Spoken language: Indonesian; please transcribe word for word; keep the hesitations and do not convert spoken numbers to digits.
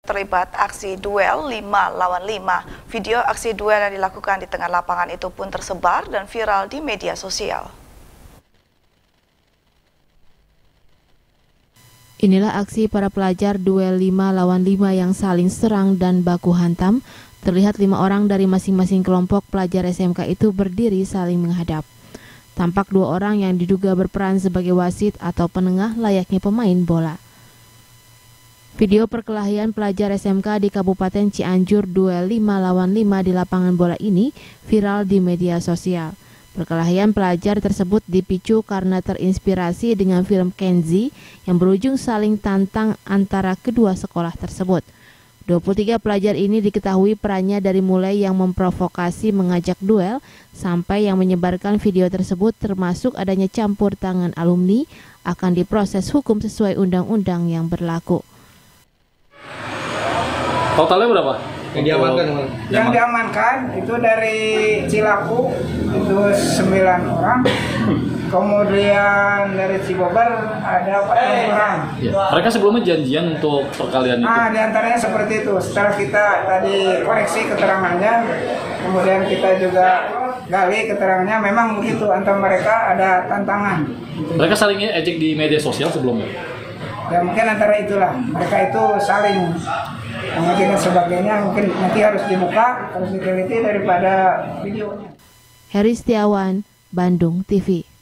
terlibat aksi duel lima lawan lima. Video aksi duel yang dilakukan di tengah lapangan itu pun tersebar dan viral di media sosial. Inilah aksi para pelajar duel lima lawan lima yang saling serang dan baku hantam. Terlihat lima orang dari masing-masing kelompok pelajar S M K itu berdiri saling menghadap. Tampak dua orang yang diduga berperan sebagai wasit atau penengah layaknya pemain bola. Video perkelahian pelajar S M K di Kabupaten Cianjur duel lima lawan lima di lapangan bola ini viral di media sosial. Perkelahian pelajar tersebut dipicu karena terinspirasi dengan film Kenzi yang berujung saling tantang antara kedua sekolah tersebut. dua puluh tiga pelajar ini diketahui perannya dari mulai yang memprovokasi mengajak duel sampai yang menyebarkan video tersebut, termasuk adanya campur tangan alumni, akan diproses hukum sesuai undang-undang yang berlaku. Totalnya berapa? Yang diamankan? Yang diamankan itu dari Cilaku itu sembilan orang, kemudian dari Cibobar ada empat orang. Ya. Mereka sebelumnya janjian untuk perkalian itu? Nah, diantaranya seperti itu. Setelah kita tadi koreksi keterangannya, kemudian kita juga gali keterangannya, memang begitu, antara mereka ada tantangan. Mereka saling ejek di media sosial sebelumnya? Ya mungkin antara itulah, mereka itu saling mungkin sebagainya, mungkin nanti harus dibuka, harus diteliti daripada videonya. Heri Setiawan, Bandung T V.